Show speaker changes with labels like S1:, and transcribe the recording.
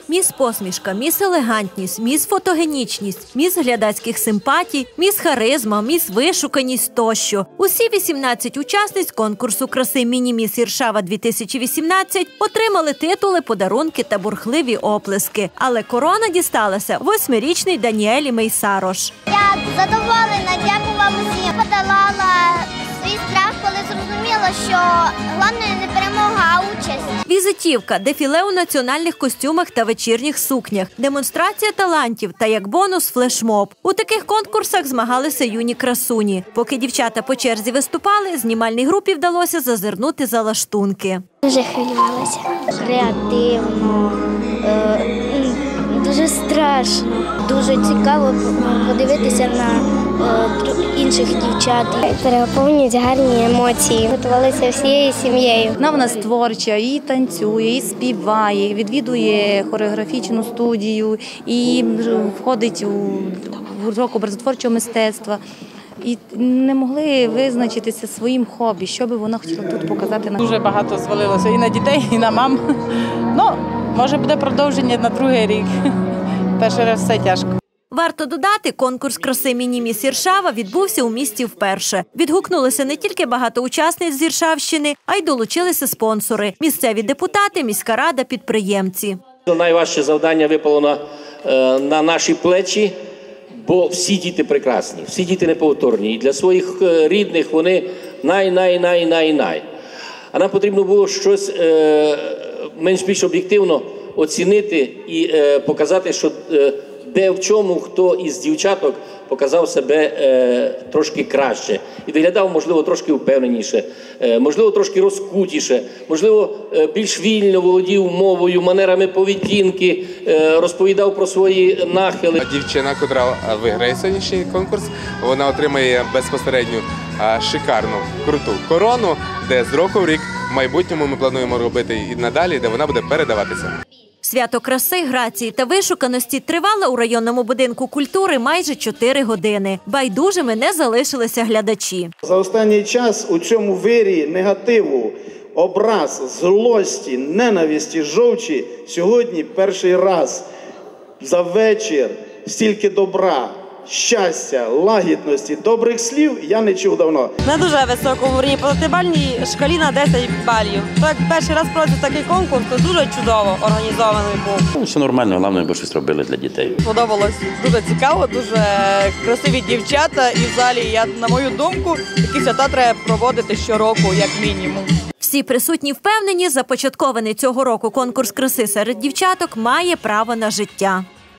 S1: Міс посмішка, міс елегантність, міс фотогенічність, міс глядацьких симпатій, міс харизма, міс вишуканість тощо. Усі 18 учасниць конкурсу краси «Міні-міс Іршава-2018» отримали титули, подарунки та бурхливі оплески. Але корона дісталася 8-річній Даніелі Мейсарош.
S2: Я задоволена, дякувала всім. Подолала свій страх, коли зрозуміла, що головне не перемога, а участь.
S1: Візитівка, дефіле у національних костюмах та вечірніх сукнях, демонстрація талантів та, як бонус, флешмоб. У таких конкурсах змагалися юні красуні. Поки дівчата по черзі виступали, знімальній групі вдалося зазирнути за лаштунки.
S2: Дуже хвилювалася. Креативно, дуже страшно. Дуже цікаво подивитися на інших дівчат. Переповнюють гарні емоції. Готувалися всією сім'єю.
S3: Вона в нас творча, і танцює, і співає, і відвідує хореографічну студію, і входить у гурток образотворчого мистецтва. І не могли визначитися своїм хобі, що би вона хотіла тут показати.
S4: Дуже багато звалилося і на дітей, і на мам. Ну, може буде продовження на другий рік. Перший раз все тяжко.
S1: Варто додати, конкурс краси «Міні-міс Іршава» відбувся у місті вперше. Відгукнулося не тільки багато учасниць з Іршавщини, а й долучилися спонсори – місцеві депутати, міська рада, підприємці.
S5: Найважче завдання випало на наші плечі, бо всі діти прекрасні, всі діти неповторні. І для своїх рідних вони най. А нам потрібно було щось менш-більш об'єктивно оцінити і показати, що де в чому хто із дівчаток показав себе трошки краще. І виглядав, можливо, трошки впевненіше, можливо, трошки розкутіше, можливо, більш вільно володів мовою, манерами поведінки, розповідав про свої нахили.
S6: Дівчина, яка виграє сьогоднішній конкурс, вона отримає безпосередньо шикарну, круту корону, де з року в рік в майбутньому ми плануємо робити і надалі, де вона буде передаватися.
S1: Свято краси, грації та вишуканості тривало у районному будинку культури майже 4 години. Байдужими не залишилися глядачі.
S7: За останній час у цьому вирі негативу, образ, злості, ненависті, жовчі сьогодні перший раз за вечір стільки добра, щастя, лагідності, добрих слів я не чув давно.
S8: На дуже високому рівні, по 10-бальній шкалі на 10 балів. Так, перший раз проводиться такий конкурс, то дуже чудово організований був.
S9: Все нормально, головне, бо щось робили для дітей.
S8: Подобалось дуже цікаво, дуже красиві дівчата і в залі, на мою думку, такі свята треба проводити щороку, як мінімум.
S1: Всі присутні впевнені, започаткований цього року конкурс краси серед дівчаток має право на життя.